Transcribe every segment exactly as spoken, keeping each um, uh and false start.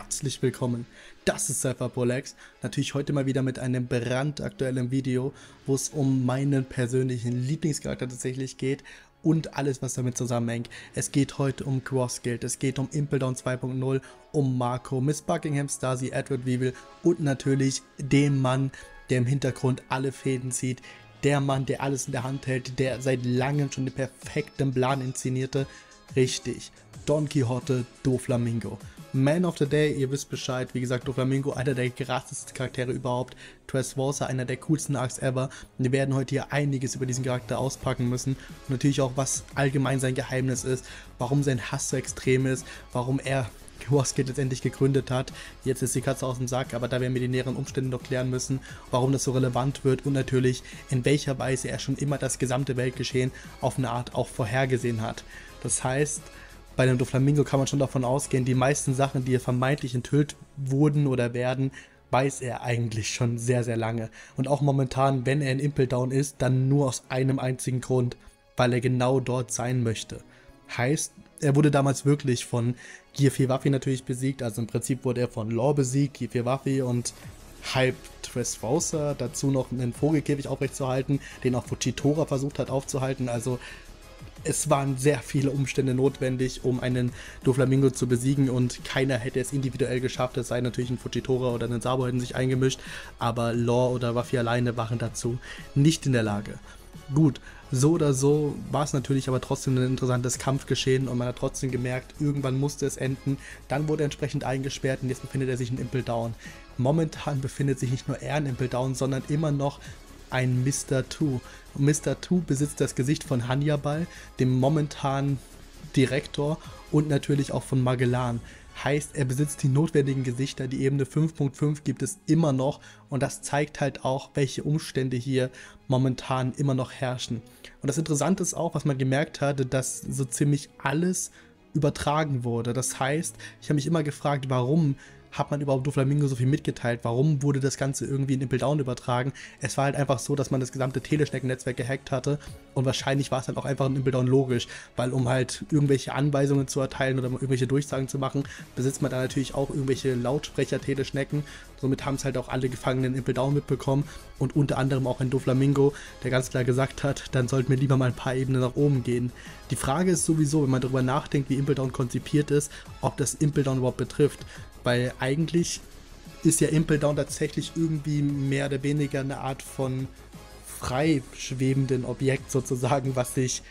herzlich willkommen. Das ist Cypherpolex. Natürlich heute mal wieder mit einem brandaktuellen Video, wo es um meinen persönlichen Lieblingscharakter tatsächlich geht und alles, was damit zusammenhängt. Es geht heute um Crossguild, es geht um Impel Down zwei punkt null, um Marco, Miss Buckingham, Stasi, Edward Weevil und natürlich den Mann, der im Hintergrund alle Fäden zieht. Der Mann, der alles in der Hand hält, der seit langem schon den perfekten Plan inszenierte. Richtig, Don Quixote Doflamingo. Man of the Day, ihr wisst Bescheid, wie gesagt, Doflamingo, einer der krassesten Charaktere überhaupt. Dressrosa, einer der coolsten Arcs ever. Wir werden heute hier einiges über diesen Charakter auspacken müssen. Und natürlich auch, was allgemein sein Geheimnis ist, warum sein Hass so extrem ist, warum er Crossguild letztendlich gegründet hat. Jetzt ist die Katze aus dem Sack, aber da werden wir die näheren Umstände noch klären müssen, warum das so relevant wird und natürlich, in welcher Weise er schon immer das gesamte Weltgeschehen auf eine Art auch vorhergesehen hat. Das heißt, bei dem Doflamingo kann man schon davon ausgehen, die meisten Sachen, die hier vermeintlich enthüllt wurden oder werden, weiß er eigentlich schon sehr, sehr lange. Und auch momentan, wenn er in Impel Down ist, dann nur aus einem einzigen Grund, weil er genau dort sein möchte. Heißt, er wurde damals wirklich von Gear vier Waffe natürlich besiegt, also im Prinzip wurde er von Law besiegt, Gear vier Waffe und halb Dressrosa, dazu noch einen Vogelkäfig aufrechtzuerhalten, den auch Fujitora versucht hat aufzuhalten, also es waren sehr viele Umstände notwendig, um einen Doflamingo zu besiegen und keiner hätte es individuell geschafft, es sei natürlich ein Fujitora oder ein Sabo hätten sich eingemischt, aber Law oder Waffe alleine waren dazu nicht in der Lage. Gut, so oder so war es natürlich aber trotzdem ein interessantes Kampfgeschehen und man hat trotzdem gemerkt, irgendwann musste es enden. Dann wurde er entsprechend eingesperrt und jetzt befindet er sich in Impel Down. Momentan befindet sich nicht nur er in Impel Down, sondern immer noch ein Mister Two. Und Mister Two besitzt das Gesicht von Hannibal, dem momentanen Direktor und natürlich auch von Magellan. Heißt, er besitzt die notwendigen Gesichter, die Ebene fünf punkt fünf gibt es immer noch und das zeigt halt auch, welche Umstände hier momentan immer noch herrschen. Und das Interessante ist auch, was man gemerkt hatte, dass so ziemlich alles übertragen wurde. Das heißt, ich habe mich immer gefragt, warum hat man überhaupt Doflamingo so viel mitgeteilt? Warum wurde das Ganze irgendwie in Impel Down übertragen? Es war halt einfach so, dass man das gesamte Teleschnecken-Netzwerk gehackt hatte und wahrscheinlich war es halt auch einfach in Impel Down logisch, weil um halt irgendwelche Anweisungen zu erteilen oder irgendwelche Durchsagen zu machen, besitzt man da natürlich auch irgendwelche Lautsprecher-Teleschnecken. Somit haben es halt auch alle Gefangenen in Impel Down mitbekommen und unter anderem auch ein Doflamingo, der ganz klar gesagt hat, dann sollten wir lieber mal ein paar Ebenen nach oben gehen. Die Frage ist sowieso, wenn man darüber nachdenkt, wie Impel Down konzipiert ist, ob das Impel Down überhaupt betrifft. Weil eigentlich ist ja Impel Down tatsächlich irgendwie mehr oder weniger eine Art von freischwebenden Objekt sozusagen, was sich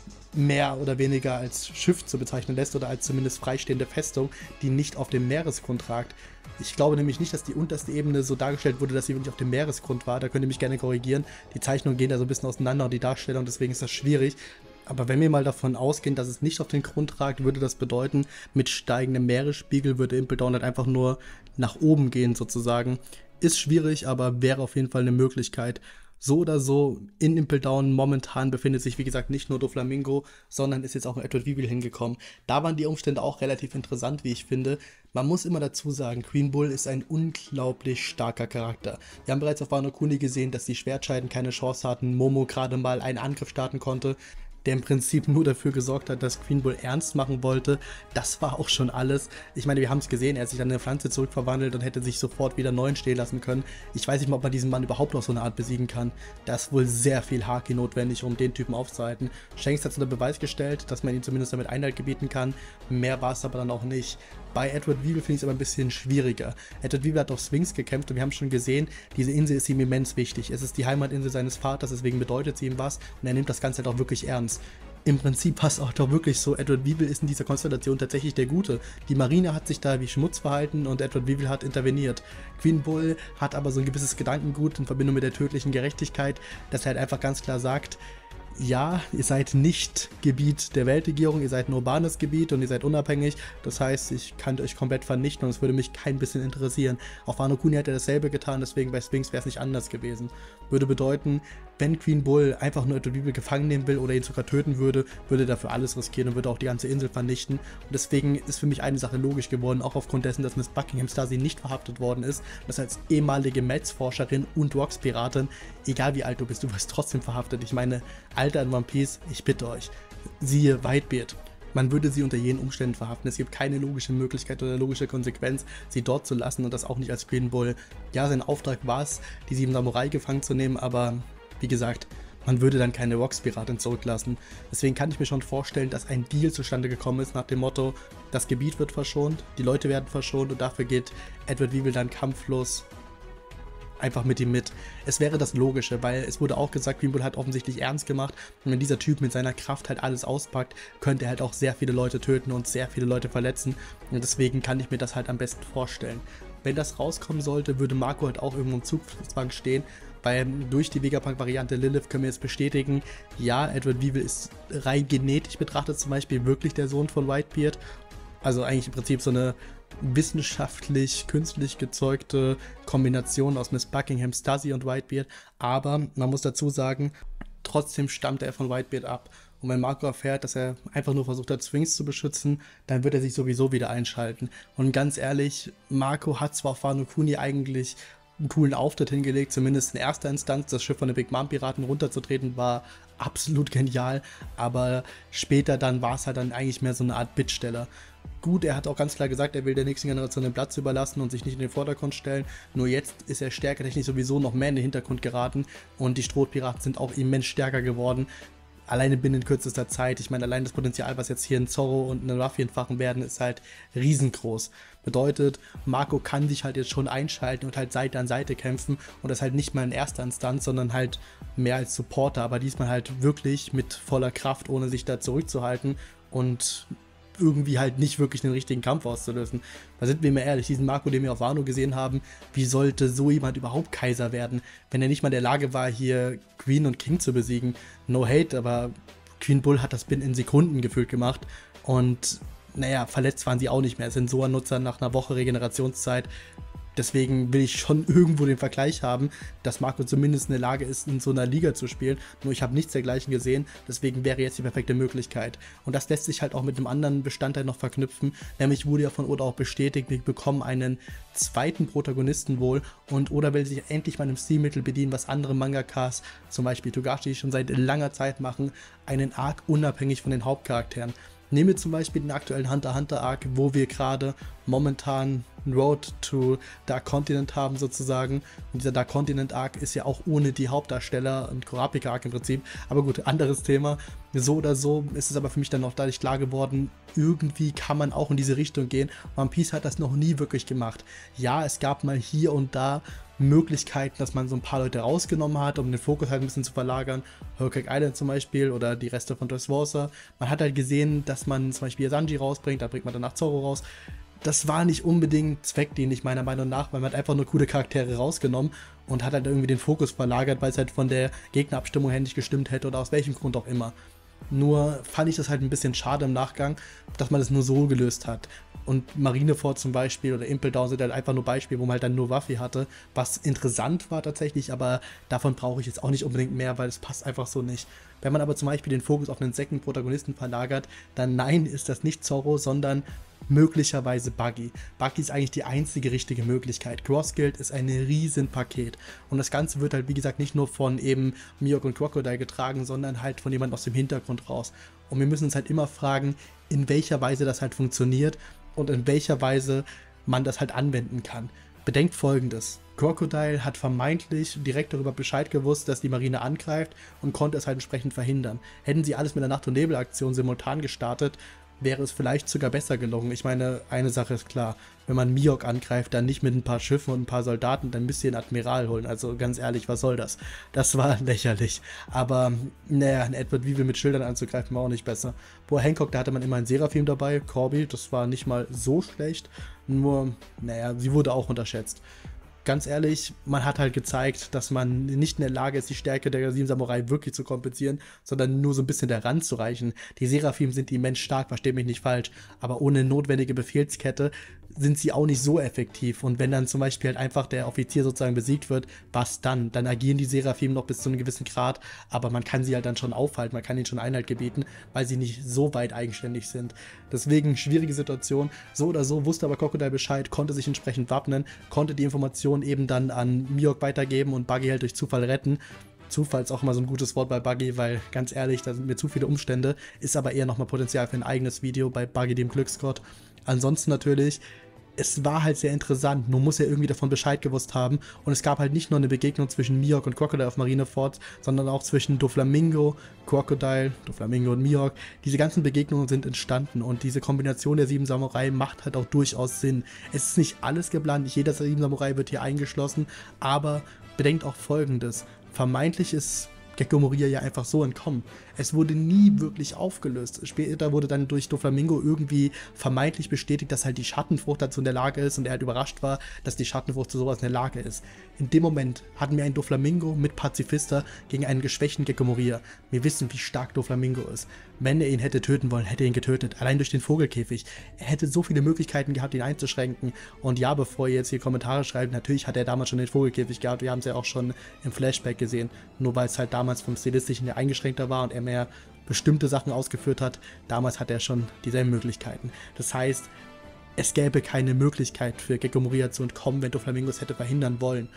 mehr oder weniger als Schiff zu bezeichnen lässt oder als zumindest freistehende Festung, die nicht auf dem Meeresgrund ragt. Ich glaube nämlich nicht, dass die unterste Ebene so dargestellt wurde, dass sie wirklich auf dem Meeresgrund war. Da könnt ihr mich gerne korrigieren. Die Zeichnungen gehen da so ein bisschen auseinander und die Darstellung, deswegen ist das schwierig. Aber wenn wir mal davon ausgehen, dass es nicht auf den Grund ragt, würde das bedeuten, mit steigendem Meeresspiegel würde Impel Down halt einfach nur nach oben gehen sozusagen. Ist schwierig, aber wäre auf jeden Fall eine Möglichkeit. So oder so, in Impel Down momentan befindet sich, wie gesagt, nicht nur Doflamingo, sondern ist jetzt auch ein Edward Weevil hingekommen. Da waren die Umstände auch relativ interessant, wie ich finde. Man muss immer dazu sagen, Queen Bull ist ein unglaublich starker Charakter. Wir haben bereits auf Wano Kuni gesehen, dass die Schwertscheiden keine Chance hatten, Momo gerade mal einen Angriff starten konnte, der im Prinzip nur dafür gesorgt hat, dass Queen Bull ernst machen wollte. Das war auch schon alles. Ich meine, wir haben es gesehen, er hat sich dann in eine Pflanze zurückverwandelt und hätte sich sofort wieder neu stehen lassen können. Ich weiß nicht mal, ob man diesen Mann überhaupt auf so eine Art besiegen kann. Da ist wohl sehr viel Haki notwendig, um den Typen aufzuhalten. Shanks hat es unter Beweis gestellt, dass man ihn zumindest damit Einhalt gebieten kann. Mehr war es aber dann auch nicht. Bei Edward Weevil finde ich es aber ein bisschen schwieriger. Edward Weevil hat auf Sphinx gekämpft und wir haben schon gesehen, diese Insel ist ihm immens wichtig. Es ist die Heimatinsel seines Vaters, deswegen bedeutet sie ihm was und er nimmt das Ganze halt auch wirklich ernst. Im Prinzip passt auch doch wirklich so, Edward Weevil ist in dieser Konstellation tatsächlich der Gute. Die Marine hat sich da wie Schmutz verhalten und Edward Weevil hat interveniert. Queen Bull hat aber so ein gewisses Gedankengut in Verbindung mit der tödlichen Gerechtigkeit, dass er halt einfach ganz klar sagt, ja, ihr seid nicht Gebiet der Weltregierung, ihr seid ein urbanes Gebiet und ihr seid unabhängig. Das heißt, ich kann euch komplett vernichten und es würde mich kein bisschen interessieren. Auf Wano Kuni hat er dasselbe getan, deswegen bei Sphinx wäre es nicht anders gewesen. Würde bedeuten, wenn Queen Bull einfach nur Edward Weevil gefangen nehmen will oder ihn sogar töten würde, würde er dafür alles riskieren und würde auch die ganze Insel vernichten. Und deswegen ist für mich eine Sache logisch geworden, auch aufgrund dessen, dass Miss Buckingham Stasi nicht verhaftet worden ist. Das als ehemalige Metz-Forscherin und Rocks-Piratin, egal wie alt du bist, du wirst trotzdem verhaftet. Ich meine, Alter in One Piece, ich bitte euch, siehe Whitebeard. Man würde sie unter jeden Umständen verhaften. Es gibt keine logische Möglichkeit oder logische Konsequenz, sie dort zu lassen und das auch nicht als Green Bull. Ja, sein Auftrag war es, die sieben Samurai gefangen zu nehmen, aber wie gesagt, man würde dann keine Rocks-Piratin zurücklassen. Deswegen kann ich mir schon vorstellen, dass ein Deal zustande gekommen ist nach dem Motto, das Gebiet wird verschont, die Leute werden verschont und dafür geht Edward Weevil dann kampflos einfach mit ihm mit. Es wäre das Logische, weil es wurde auch gesagt, Green Bull hat offensichtlich ernst gemacht und wenn dieser Typ mit seiner Kraft halt alles auspackt, könnte er halt auch sehr viele Leute töten und sehr viele Leute verletzen und deswegen kann ich mir das halt am besten vorstellen. Wenn das rauskommen sollte, würde Marco halt auch irgendwo im Zugzwang stehen, weil durch die Vegapunk-Variante Lilith können wir jetzt bestätigen, ja, Edward Weevil ist rein genetisch betrachtet zum Beispiel wirklich der Sohn von Whitebeard, also eigentlich im Prinzip so eine wissenschaftlich, künstlich gezeugte Kombination aus Miss Buckingham, Stasi und Whitebeard, aber man muss dazu sagen, trotzdem stammt er von Whitebeard ab. Und wenn Marco erfährt, dass er einfach nur versucht hat, Sphinx zu beschützen, dann wird er sich sowieso wieder einschalten. Und ganz ehrlich, Marco hat zwar auf Wano Kuni eigentlich einen coolen Auftritt hingelegt, zumindest in erster Instanz, das Schiff von den Big Mom Piraten runterzutreten, war absolut genial, aber später dann war es halt dann eigentlich mehr so eine Art Bittsteller. Gut, er hat auch ganz klar gesagt, er will der nächsten Generation den Platz überlassen und sich nicht in den Vordergrund stellen, nur jetzt ist er stärketechnisch sowieso noch mehr in den Hintergrund geraten und die Strohpiraten sind auch immens stärker geworden. Alleine binnen kürzester Zeit, ich meine, allein das Potenzial, was jetzt hier in Zorro und in Ruffy entfachen werden, ist halt riesengroß. Bedeutet, Marco kann sich halt jetzt schon einschalten und halt Seite an Seite kämpfen und das halt nicht mal in erster Instanz, sondern halt mehr als Supporter, aber diesmal halt wirklich mit voller Kraft, ohne sich da zurückzuhalten und irgendwie halt nicht wirklich einen richtigen Kampf auszulösen. Da sind wir mal ehrlich, diesen Marco, den wir auf Wano gesehen haben, wie sollte so jemand überhaupt Kaiser werden, wenn er nicht mal in der Lage war, hier Queen und King zu besiegen. No hate, aber Queen Bull hat das binnen Sekunden gefühlt gemacht und naja, verletzt waren sie auch nicht mehr. Es sind so ein Nutzer nach einer Woche Regenerationszeit. Deswegen will ich schon irgendwo den Vergleich haben, dass Marco zumindest in der Lage ist, in so einer Liga zu spielen. Nur ich habe nichts dergleichen gesehen, deswegen wäre jetzt die perfekte Möglichkeit. Und das lässt sich halt auch mit einem anderen Bestandteil noch verknüpfen. Nämlich wurde ja von Oda auch bestätigt, wir bekommen einen zweiten Protagonisten wohl. Und Oda will sich endlich mal einem Stilmittel bedienen, was andere Mangakas, zum Beispiel Togashi, schon seit langer Zeit machen. Einen Arc unabhängig von den Hauptcharakteren. Nehmen wir zum Beispiel den aktuellen Hunter x Hunter Arc, wo wir gerade momentan Road to Dark Continent haben sozusagen. Und dieser Dark Continent Arc ist ja auch ohne die Hauptdarsteller und Kurapika Arc im Prinzip. Aber gut, anderes Thema. So oder so ist es aber für mich dann auch dadurch klar geworden, irgendwie kann man auch in diese Richtung gehen. One Piece hat das noch nie wirklich gemacht. Ja, es gab mal hier und da Möglichkeiten, dass man so ein paar Leute rausgenommen hat, um den Fokus halt ein bisschen zu verlagern. Whole Cake Island zum Beispiel oder die Reste von Dressrosa. Man hat halt gesehen, dass man zum Beispiel Sanji rausbringt, da bringt man danach Zorro raus. Das war nicht unbedingt zweckdienlich meiner Meinung nach, weil man hat einfach nur coole Charaktere rausgenommen und hat halt irgendwie den Fokus verlagert, weil es halt von der Gegnerabstimmung her nicht gestimmt hätte oder aus welchem Grund auch immer. Nur fand ich das halt ein bisschen schade im Nachgang, dass man das nur so gelöst hat. Und Marineford zum Beispiel oder Impel Down sind halt einfach nur Beispiele, wo man halt dann nur Ruffy hatte, was interessant war tatsächlich, aber davon brauche ich jetzt auch nicht unbedingt mehr, weil es passt einfach so nicht. Wenn man aber zum Beispiel den Fokus auf einen Second-Protagonisten verlagert, dann nein, ist das nicht Zorro, sondern möglicherweise Buggy. Buggy ist eigentlich die einzige richtige Möglichkeit. Cross Guild ist ein riesen Paket und das Ganze wird halt wie gesagt nicht nur von eben Mihawk und Crocodile getragen, sondern halt von jemand aus dem Hintergrund raus. Und wir müssen uns halt immer fragen, in welcher Weise das halt funktioniert und in welcher Weise man das halt anwenden kann. Bedenkt Folgendes. Crocodile hat vermeintlich direkt darüber Bescheid gewusst, dass die Marine angreift und konnte es halt entsprechend verhindern. Hätten sie alles mit der Nacht- und Nebel-Aktion simultan gestartet, wäre es vielleicht sogar besser gelungen. Ich meine, eine Sache ist klar, wenn man Mihawk angreift, dann nicht mit ein paar Schiffen und ein paar Soldaten, dann müsst ihr einen Admiral holen. Also ganz ehrlich, was soll das? Das war lächerlich. Aber naja, ein Edward Weevil mit Schildern anzugreifen war auch nicht besser. Boah, Hancock, da hatte man immer einen Seraphim dabei, Corby, das war nicht mal so schlecht. Nur, naja, sie wurde auch unterschätzt. Ganz ehrlich, man hat halt gezeigt, dass man nicht in der Lage ist, die Stärke der sieben Samurai wirklich zu kompensieren, sondern nur so ein bisschen daran zu reichen. Die Seraphim sind immens stark, versteht mich nicht falsch, aber ohne notwendige Befehlskette sind sie auch nicht so effektiv. Und wenn dann zum Beispiel halt einfach der Offizier sozusagen besiegt wird, was dann? Dann agieren die Seraphim noch bis zu einem gewissen Grad, aber man kann sie halt dann schon aufhalten, man kann ihnen schon Einhalt gebieten, weil sie nicht so weit eigenständig sind. Deswegen schwierige Situation. So oder so wusste aber Crocodile Bescheid, konnte sich entsprechend wappnen, konnte die Informationen eben dann an Mihawk weitergeben und Buggy halt durch Zufall retten. Zufall ist auch immer so ein gutes Wort bei Buggy, weil ganz ehrlich, da sind mir zu viele Umstände, ist aber eher nochmal Potenzial für ein eigenes Video bei Buggy, dem Glücksgott. Ansonsten natürlich, es war halt sehr interessant, nur muss er irgendwie davon Bescheid gewusst haben und es gab halt nicht nur eine Begegnung zwischen Mihawk und Crocodile auf Marineford, sondern auch zwischen Doflamingo, Crocodile, Doflamingo und Mihawk. Diese ganzen Begegnungen sind entstanden und diese Kombination der sieben Samurai macht halt auch durchaus Sinn. Es ist nicht alles geplant, nicht jeder sieben Samurai wird hier eingeschlossen, aber bedenkt auch Folgendes: Vermeintlich ist Gekko Moria ja einfach so entkommen. Es wurde nie wirklich aufgelöst. Später wurde dann durch Doflamingo irgendwie vermeintlich bestätigt, dass halt die Schattenfrucht dazu in der Lage ist und er halt überrascht war, dass die Schattenfrucht zu sowas in der Lage ist. In dem Moment hatten wir einen Doflamingo mit Pazifista gegen einen geschwächten Gekko Moria. Wir wissen, wie stark Doflamingo ist. Wenn er ihn hätte töten wollen, hätte er ihn getötet. Allein durch den Vogelkäfig. Er hätte so viele Möglichkeiten gehabt, ihn einzuschränken. Und ja, bevor ihr jetzt hier Kommentare schreibt, natürlich hat er damals schon den Vogelkäfig gehabt. Wir haben es ja auch schon im Flashback gesehen. Nur weil es halt damals vom Stilistischen her eingeschränkter war und er mehr bestimmte Sachen ausgeführt hat, damals hat er schon dieselben Möglichkeiten. Das heißt, es gäbe keine Möglichkeit für Gekko Moria zu entkommen, wenn Doflamingo es hätte verhindern wollen.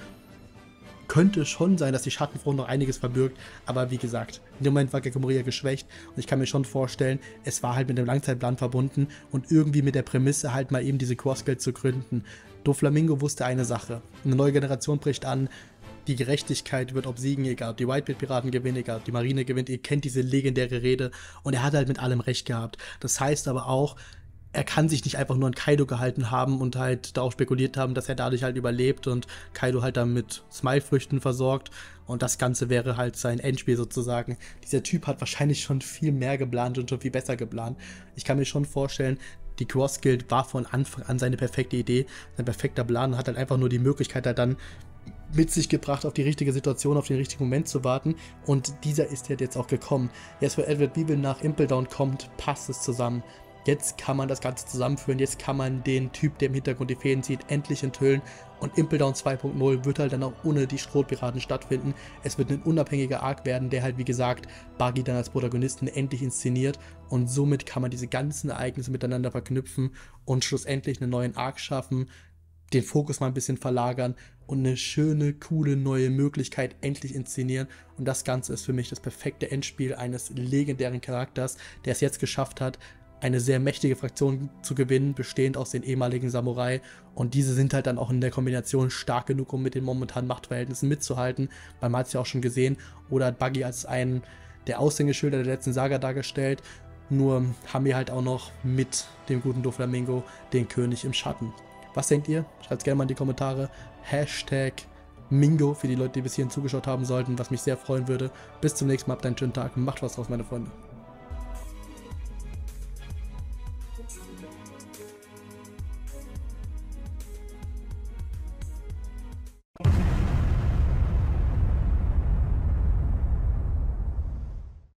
Könnte schon sein, dass die Schattenfrucht noch einiges verbirgt, aber wie gesagt, in dem Moment war Gekko Moria geschwächt und ich kann mir schon vorstellen, es war halt mit dem Langzeitplan verbunden und irgendwie mit der Prämisse halt mal eben diese Cross-Guild zu gründen. Doflamingo wusste eine Sache: Eine neue Generation bricht an, die Gerechtigkeit wird obsiegen, egal ob die Whitebeard-Piraten gewinnen, egal ob die Marine gewinnt, ihr kennt diese legendäre Rede und er hat halt mit allem recht gehabt. Das heißt aber auch, er kann sich nicht einfach nur an Kaido gehalten haben und halt darauf spekuliert haben, dass er dadurch halt überlebt und Kaido halt dann mit Smile-Früchten versorgt und das Ganze wäre halt sein Endspiel sozusagen. Dieser Typ hat wahrscheinlich schon viel mehr geplant und schon viel besser geplant. Ich kann mir schon vorstellen, die Cross Guild war von Anfang an seine perfekte Idee, sein perfekter Plan und hat halt einfach nur die Möglichkeit halt dann mit sich gebracht, auf die richtige Situation, auf den richtigen Moment zu warten und dieser ist halt jetzt auch gekommen. Jetzt, wo Edward Weevil nach Impel Down kommt, passt es zusammen. Jetzt kann man das Ganze zusammenführen, jetzt kann man den Typ, der im Hintergrund die Fäden zieht, endlich enthüllen und Impel Down zwei punkt null wird halt dann auch ohne die Strohpiraten stattfinden. Es wird ein unabhängiger Arc werden, der halt wie gesagt Buggy dann als Protagonisten endlich inszeniert und somit kann man diese ganzen Ereignisse miteinander verknüpfen und schlussendlich einen neuen Arc schaffen, den Fokus mal ein bisschen verlagern und eine schöne, coole, neue Möglichkeit endlich inszenieren. Und das Ganze ist für mich das perfekte Endspiel eines legendären Charakters, der es jetzt geschafft hat, eine sehr mächtige Fraktion zu gewinnen, bestehend aus den ehemaligen Samurai. Und diese sind halt dann auch in der Kombination stark genug, um mit den momentanen Machtverhältnissen mitzuhalten. Man hat es ja auch schon gesehen. Oder hat Buggy als einen der Aushängeschilder der letzten Saga dargestellt. Nur haben wir halt auch noch mit dem guten Doflamingo den König im Schatten. Was denkt ihr? Schreibt es gerne mal in die Kommentare. Hashtag Mingo für die Leute, die bis hierhin zugeschaut haben sollten, was mich sehr freuen würde. Bis zum nächsten Mal, habt einen schönen Tag. Macht was draus, meine Freunde.